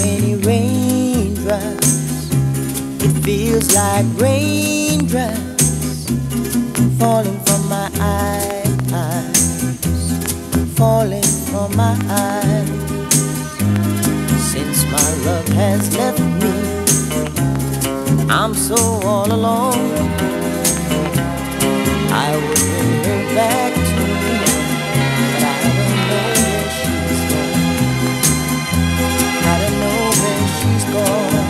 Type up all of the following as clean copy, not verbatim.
many raindrops. It feels like raindrops falling from my eyes, falling from my eyes. Since my love has left me, I'm so all alone. I would bring her back to me, but I don't know where she's gone. I don't know where she's gone.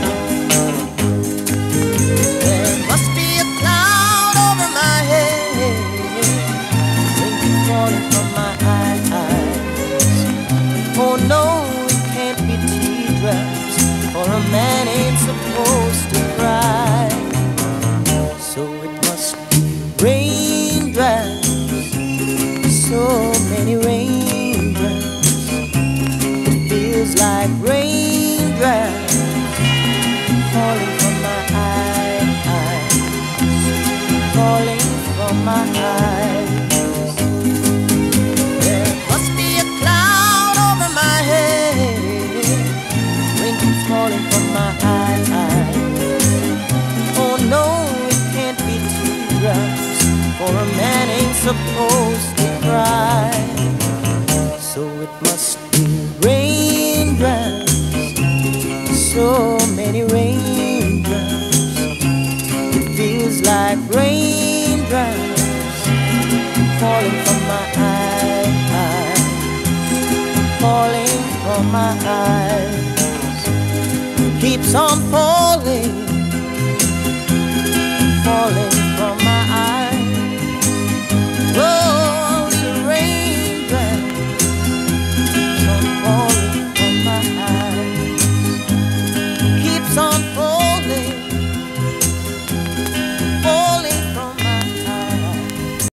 There must be a cloud over my head, rain keeps falling from my eyes. Oh no, it can't be teardrops, for a man ain't supposed to cry. So it must be raindrops, so many raindrops. It feels like raindrops falling from my eyes, falling from my eyes. There must be a cloud over my head, rain keeps falling from my eyes. Oh no, it can't be teardrops, for a man ain't supposed to cry. So it must be raindrops, so many raindrops. It feels like raindrops falling from my eyes, falling from my eyes. Keeps on falling, falling